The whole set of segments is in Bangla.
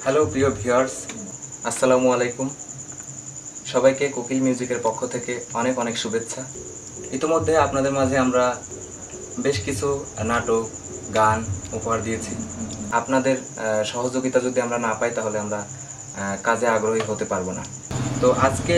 হ্যালো প্রিয় ভিউয়ার্স, আসসালামু আলাইকুম। সবাইকে কোকিল মিউজিকের পক্ষ থেকে অনেক অনেক শুভেচ্ছা। ইতিমধ্যে আপনাদের মাঝে আমরা বেশ কিছু নাটক, গান উপহার দিয়েছি। আপনাদের সহযোগিতা যদি আমরা না পাই তাহলে আমরা কাজে আগ্রহী হতে পারবো না। তো আজকে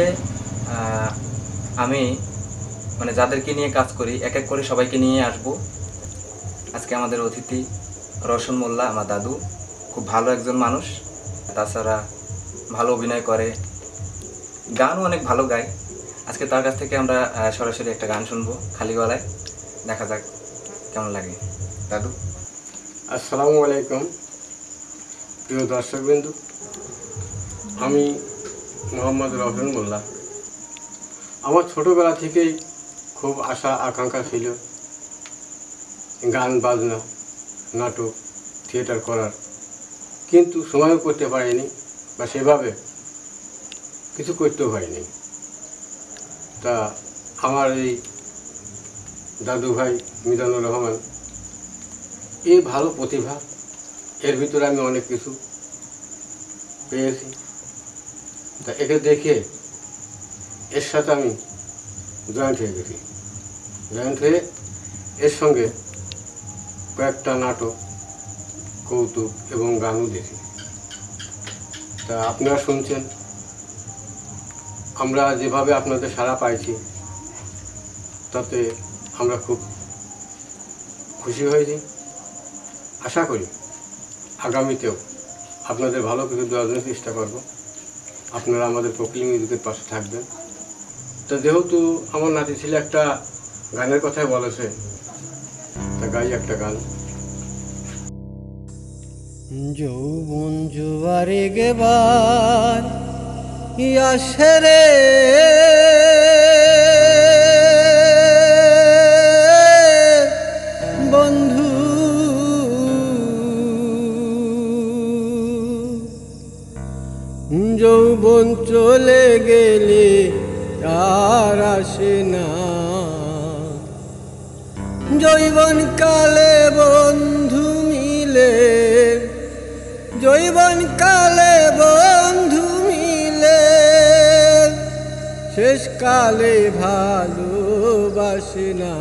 আমি যাদেরকে নিয়ে কাজ করি এক এক করে সবাইকে নিয়ে আসব। আজকে আমাদের অতিথি রওশন মোল্লা, আমার দাদু, খুব ভালো একজন মানুষ। তাছাড়া ভালো অভিনয় করে, গানও অনেক ভালো গায়। আজকে তার কাছ থেকে আমরা সরাসরি একটা গান শুনবো খালি গলায়। দেখা যাক কেমন লাগে। দাদু। আসসালামু আলাইকুম প্রিয় দর্শকবৃন্দু, আমি মোহাম্মদ রওশন মোল্লা। আমার ছোটোবেলা থেকেই খুব আশা আকাঙ্ক্ষা ছিল গান বাজনা, নাটক, থিয়েটার করার, কিন্তু সময়ও করতে পারিনি বা সেভাবে কিছু করতেও পারিনি। তা আমার এই দাদু ভাই মিজানুর রহমান, এই ভালো প্রতিভা, এর ভিতরে আমি অনেক কিছু পেয়েছি। তা একে দেখে এর সাথে আমি জয়েন্ট হয়ে গেছি। জয়েন্ট হয়ে এর সঙ্গে কয়েকটা নাটক, কৌতুক এবং গানও দেখি। তা আপনারা শুনছেন, আমরা যেভাবে আপনাদের সাড়া পাইছি তাতে আমরা খুব খুশি হয়েছি। আশা করি আগামীতেও আপনাদের ভালো কিছু দেওয়ার জন্য চেষ্টা করব। আপনারা আমাদের কোকিল মিউজিকের পাশে থাকবেন। তো যেহেতু আমার নাতি ছিল একটা গানের কথাই বলেছে, তা গাই একটা গান। যৌবন জুয়ারে গেবার আসে রে বন্ধু, যৌবন চলে গেলে আর আসে না। যৌবন কালে বন্ধু মিলে, যৌবন কালে বন্ধু মিলে, শেষকালে ভালোবাসে না।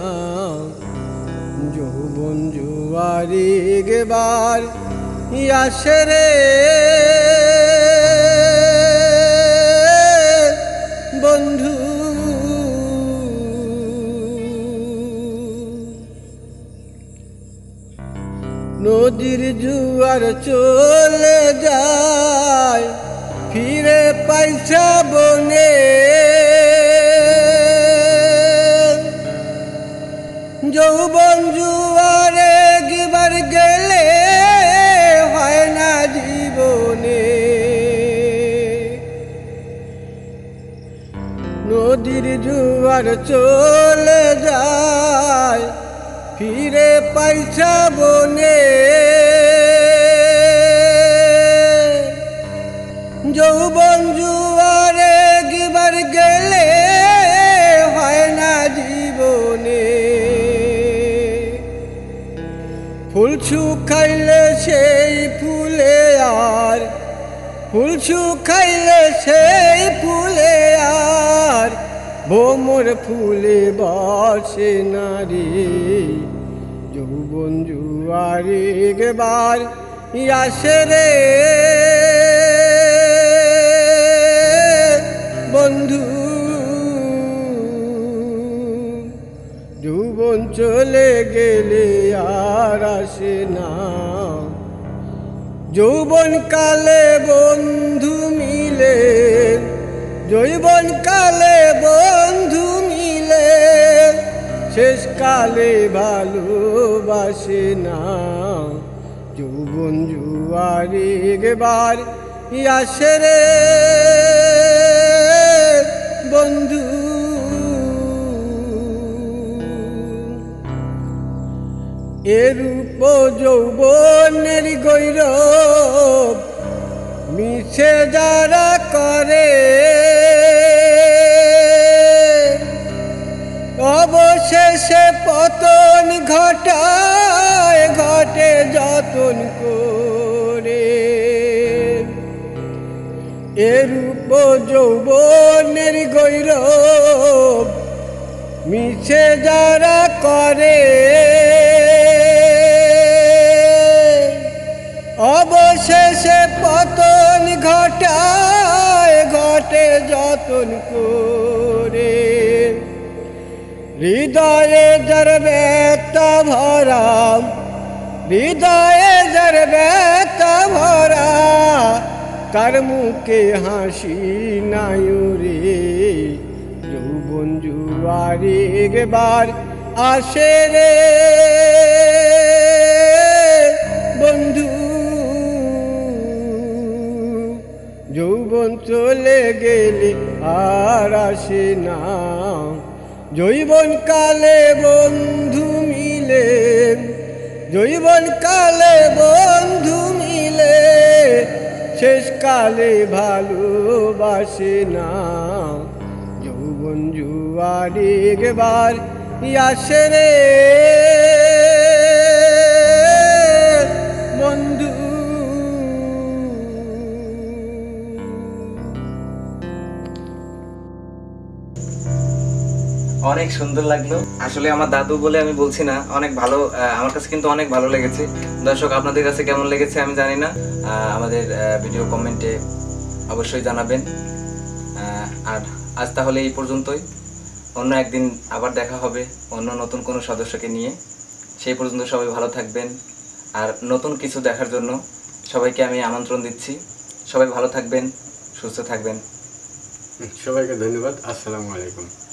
যৌবন জুয়ারে গেবার আসে রে বন্ধু, নদীর জুয়ার চলে যায়, ফিরে পাইছা বনে। যৌবন জুয়ারে গিবার গেলে হয় না জীবনে। নদীর জুয়ার চলে যায়, ফিরে পাইছা বনে। যৌবন জুয়ারে গিবার গেলে হয় না জীবনে। ফুল শুকাইলে সেই ফুলে আর, ফুল শুকাইলে সেই ফুলে আর ভোমর ফুলে বসে না রে। যৌবন জুয়ারে গেবার আসে রে বন্ধু, যৌবন চলে গেলে আর আসে না। যৌবন কালে বন্ধু মিলে, যৌবন কালে বন্ধু মিলে, শেষকালে ভালোবাসে না। যৌবন জুয়ারে গেবার আসে রে বন্ধু। এরূপ যৌবনের গৌরব মিছে যারা করে, অবশেষে পতন ঘটায়, ঘটে যতন করে। এরূপ যৌবনের গৈরব মিছে যারা করে, অবশেষে পতন ঘটায়, ঘটে যতন করে। হৃদয়ে যার ব্যথা ভরা, হৃদয়ে যার ব্যথা ভরা, তার মুখে হাসি নাই রে। যৌবন জুয়ারি একবার আসে রে বন্ধু, যৌবন চলে গেলে আর আসে না। যৌবন কালে বন্ধু মিলে, যৌবন কালে বন্ধু মিলে, শেষকালে ভালোবাসে না। যৌবন জুয়ারি একবার আসে রে বন্ধু। অনেক সুন্দর লাগলো আসলে। আমার দাদু বলে আমি বলছি না, অনেক ভালো, আমার কাছে কিন্তু অনেক ভালো লেগেছে। দর্শক আপনাদের কাছে কেমন লেগেছে আমি জানি না, আমাদের ভিডিও কমেন্টে অবশ্যই জানাবেন। আর আজ তাহলে এই পর্যন্তই, অন্য একদিন আবার দেখা হবে অন্য নতুন কোনো সদস্যকে নিয়ে। সেই পর্যন্ত সবাই ভালো থাকবেন, আর নতুন কিছু দেখার জন্য সবাইকে আমি আমন্ত্রণ দিচ্ছি। সবাই ভালো থাকবেন, সুস্থ থাকবেন। সবাইকে ধন্যবাদ। আসসালামু আলাইকুম।